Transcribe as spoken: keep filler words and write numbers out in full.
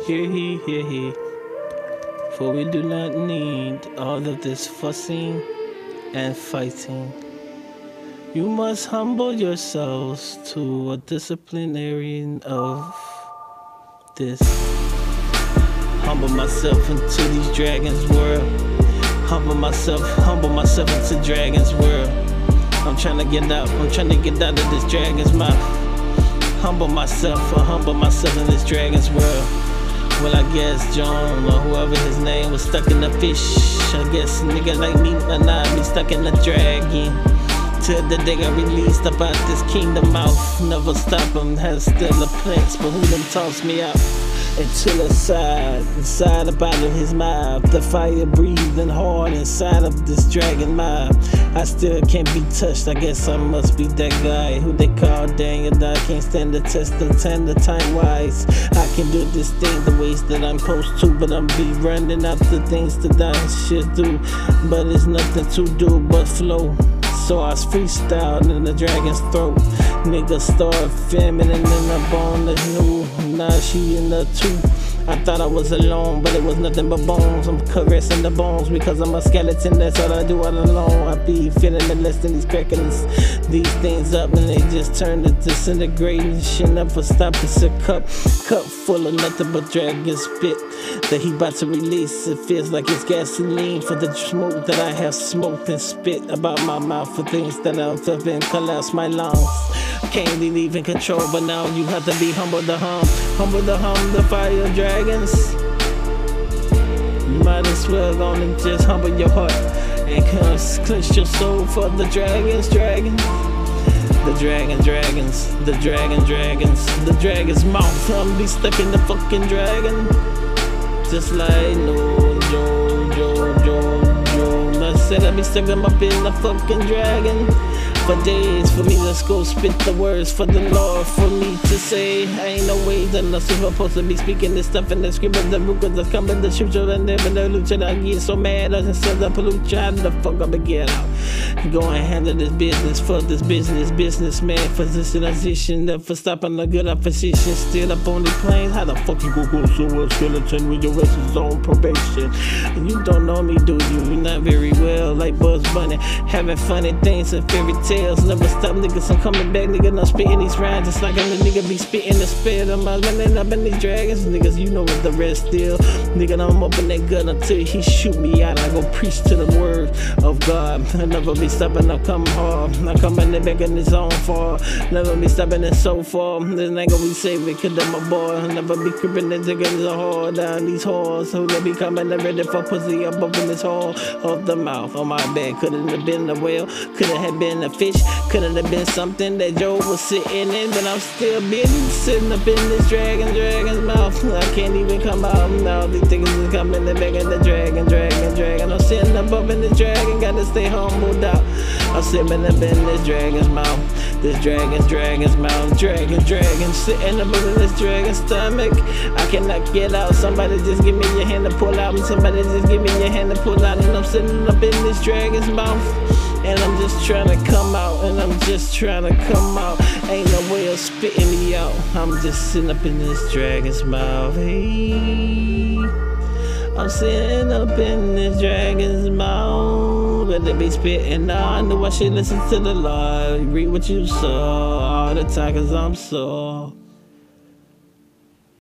Hear he, hear he. For we do not need all of this fussing and fighting. You must humble yourselves to a disciplinarian of this. Humble myself into these dragons' world. Humble myself, humble myself into dragons' world. I'm trying to get out, I'm trying to get out of this dragon's mouth. Humble myself, or humble myself in this dragon's world. Well, I guess John or whoever his name was stuck in the fish. I guess niggas like me and I be stuck in the dragon. Till the day got released about this kingdom mouth. Never stop him, has still a prince, but who them toss me out until the side, inside the bottom of his mouth. The fire breathing hard inside of this dragon mouth. I still can't be touched. I guess I must be that guy who they call Daniel. That I can't stand the test of ten the time wise. I can do this thing the ways that I'm supposed to, but I'm be running after things that I should do. But there's nothing to do but flow. So I was freestyled in the dragon's throat. Niggas start feminine and I'm on the new. Now she in the two. I thought I was alone, but it was nothing but bones. I'm caressing the bones because I'm a skeleton. That's all I do all alone. I be feeling the less than these crackers. These things up and they just turn to disintegrating. Shit never stop. It's a cup, cup full of nothing but dragon spit that he about to release. It feels like it's gasoline for the smoke that I have smoked and spit about my mouth for things that I've been collapse my lungs. Can't be leaving control, but now you have to be humble to hum, humble to hum the fire of dragons. You might as well go and just humble your heart and clench your soul for the dragons, dragons. The dragon, dragons, the dragon, dragons, the dragon's mouth. I'm be stuck in the fucking dragon. Just like no Joe, Joe, Joe, Joe. I said I be stuck up in the fucking dragon. For days, for me to go spit the words for the Lord, for me to say, I ain't no way that I'm supposed to be speaking this stuff in the script of the rukas that's coming, the scripture and never the lucha. I get so mad, I just said the pollute, how the fuck up and get out. Go and handle this business for this business, businessman, physicianization, for stopping the good opposition, still up on the planes. How the fuck you go go so a skeleton when your rest is on probation? You don't know me, do you? You're not very well, like Bugs Bunny, having funny things and fairy tales. Never stop, niggas, I'm coming back, nigga. I'm spitting these rhymes just like I'm the nigga be spitting the spit. I'm running up in these dragons, niggas. You know what the rest still, nigga. I'm up in that gun until he shoot me out. I go preach to the word of God. I never be stopping, I'm coming hard. I'm coming back in his own fall. Never be stopping it so far. This ain't gonna be saving, cause I'm a boy. I never be creeping the niggas hard down these halls. So they be coming ready for pussy up up in this hall of the mouth. On my bed, couldn't have been a whale, couldn't have been a fish, couldn't have been something that Joe was sitting in, but I'm still busy sitting up in this dragon, dragon's mouth. I can't even come out now. These niggas is coming and back in the dragon, dragon, dragon. I'm sitting up up in this dragon, gotta stay humbled out. I'm sitting up in this dragon's mouth, this dragon's dragon's mouth, dragon, dragon, sitting up in this dragon's stomach. I cannot get out. Somebody just give me your hand to pull out, and somebody just give me your hand to pull out, and I'm sitting up in this dragon's mouth. And I'm just trying to come out, and I'm just trying to come out. Ain't no way of spitting me out. I'm just sitting up in this dragon's mouth. Hey, I'm sitting up in this dragon's mouth. But they be spitting out. I knew I should listen to the Lord. Read what you saw all the time, cause I'm sore.